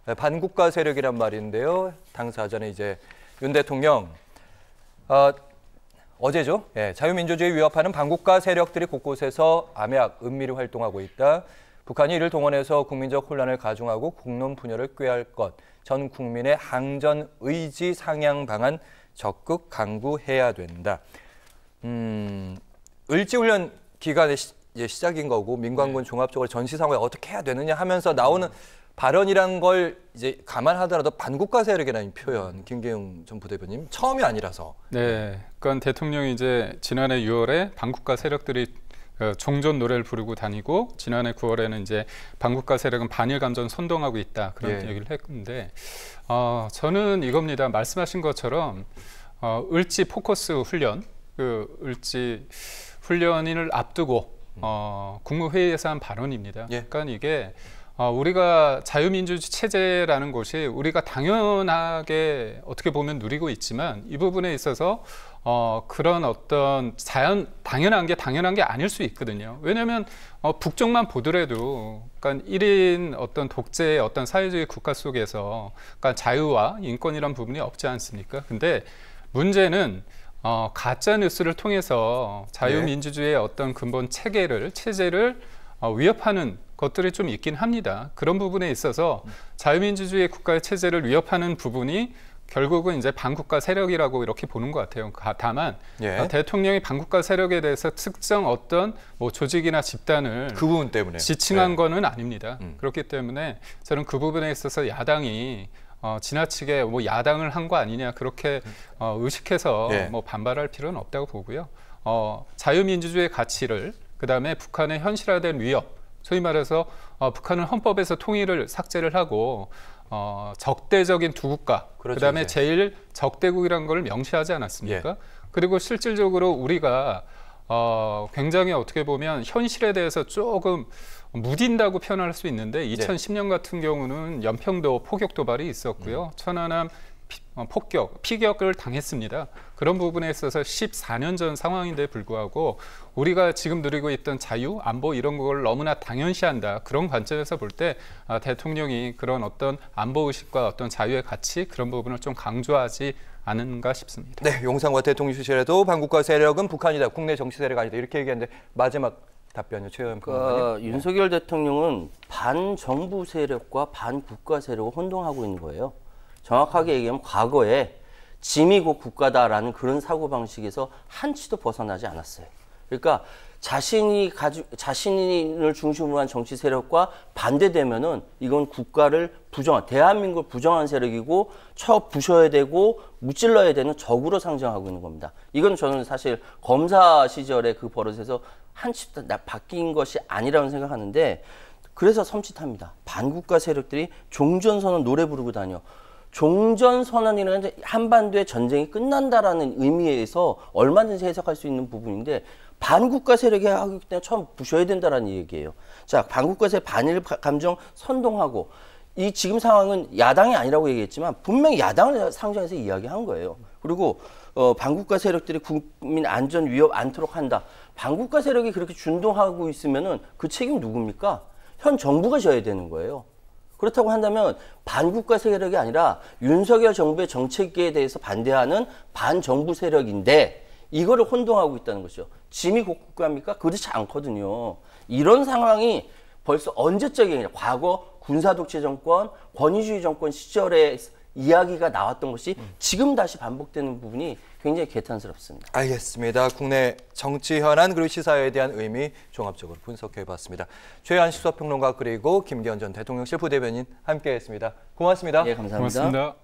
반국가 세력이란 말인데요. 당사자는 이제 윤 대통령 어제죠. 자유민주주의 위협하는 반국가 세력들이 곳곳에서 암약, 은밀히 활동하고 있다. 북한이 이를 동원해서 국민적 혼란을 가중하고 국론 분열을 꾀할 것. 전 국민의 항전 의지 상향 방안 적극 강구해야 된다. 을지훈련 기간의 이제 시작인 거고 민관군 종합적으로 전시 상황을 어떻게 해야 되느냐 하면서 나오는 발언이란 걸 이제 감안하더라도 반국가 세력이라는 표현, 김계영 전 부대변인 처음이 아니라서. 네, 그러니까 대통령이 이제 지난해 6월에 반국가 세력들이 종전 노래를 부르고 다니고 지난해 9월에는 이제 반국가 세력은 반일 감전 선동하고 있다 그런 얘기를 했는데 저는 이겁니다. 말씀하신 것처럼 을지 포커스 훈련, 그 을지 훈련을 앞두고 국무회의에서 한 발언입니다. 그러니까 이게 우리가 자유민주주의 체제라는 것이 우리가 당연하게 어떻게 보면 누리고 있지만 이 부분에 있어서 그런 어떤 당연한 게 아닐 수 있거든요. 왜냐하면 북쪽만 보더라도 그러니까 1인 어떤 독재의 어떤 사회주의 국가 속에서 그러니까 자유와 인권이란 부분이 없지 않습니까? 근데 문제는 가짜 뉴스를 통해서 자유민주주의의 어떤 근본 체제를 위협하는 것들이 좀 있긴 합니다. 그런 부분에 있어서 자유민주주의 국가의 체제를 위협하는 부분이 결국은 이제 반국가 세력이라고 이렇게 보는 것 같아요. 다만 대통령이 반국가 세력에 대해서 특정 어떤 뭐 조직이나 집단을 그 부분 때문에 지칭한 거는 아닙니다. 그렇기 때문에 저는 그 부분에 있어서 야당이 지나치게 뭐 야당을 한 거 아니냐 그렇게 의식해서 뭐 반발할 필요는 없다고 보고요. 자유민주주의 가치를 그다음에 북한의 현실화된 위협, 소위 말해서 북한은 헌법에서 통일을 삭제를 하고 적대적인 두 국가, 그다음에 제일 적대국이라는 걸 명시하지 않았습니까? 그리고 실질적으로 우리가 굉장히 어떻게 보면 현실에 대해서 조금 무딘다고 표현할 수 있는데 2010년 같은 경우는 연평도 포격 도발이 있었고요. 천안함 피격을 당했습니다. 그런 부분에 있어서 14년 전 상황인데 불구하고 우리가 지금 누리고 있던 자유, 안보 이런 걸 너무나 당연시한다. 그런 관점에서 볼 때 대통령이 그런 어떤 안보의식과 어떤 자유의 가치 그런 부분을 좀 강조하지 않은가 싶습니다. 네, 용산과 대통령실에도 반국가 세력은 북한이다. 국내 정치 세력 아니다. 이렇게 얘기했는데 마지막 답변이요. 최영임 그러니까 윤석열 대통령은 반정부 세력과 반국가 세력을 혼동하고 있는 거예요. 정확하게 얘기하면 과거에 짐이 곧 국가다라는 그런 사고방식에서 한치도 벗어나지 않았어요. 그러니까 자신을 중심으로 한 정치 세력과 반대되면은 이건 국가를 대한민국을 부정한 세력이고 부셔야 되고 무찔러야 되는 적으로 상정하고 있는 겁니다. 이건 저는 사실 검사 시절에 그 버릇에서 한치도 바뀐 것이 아니라고 생각하는데 그래서 섬찟합니다. 반국가 세력들이 종전선언 노래 부르고 다녀. 종전선언이라는 한반도의 전쟁이 끝난다라는 의미에서 얼마든지 해석할 수 있는 부분인데 반국가 세력이 하기 때문에 처음 부셔야 된다라는 얘기예요. 자, 반국가 세력 반일 감정 선동하고 이 지금 상황은 야당이 아니라고 얘기했지만 분명히 야당을 상정해서 이야기한 거예요. 그리고 반국가 세력들이 국민 안전 위협 않도록 한다. 반국가 세력이 그렇게 준동하고 있으면은 그 책임 누굽니까? 현 정부가 져야 되는 거예요. 그렇다고 한다면 반국가 세력이 아니라 윤석열 정부의 정책에 대해서 반대하는 반정부 세력인데 이거를 혼동하고 있다는 것이죠. 짐이 곧 국가입니까? 그렇지 않거든요. 이런 상황이 벌써 언제적이 아니라 과거 군사독재 정권, 권위주의 정권 시절에 이야기가 나왔던 것이 지금 다시 반복되는 부분이 굉장히 개탄스럽습니다. 알겠습니다. 국내 정치 현안 그리고 시사에 대한 의미 종합적으로 분석해봤습니다. 최한식 수사평론가 그리고 김기현 전 대통령실 부대변인 함께했습니다. 고맙습니다. 예, 감사합니다. 고맙습니다.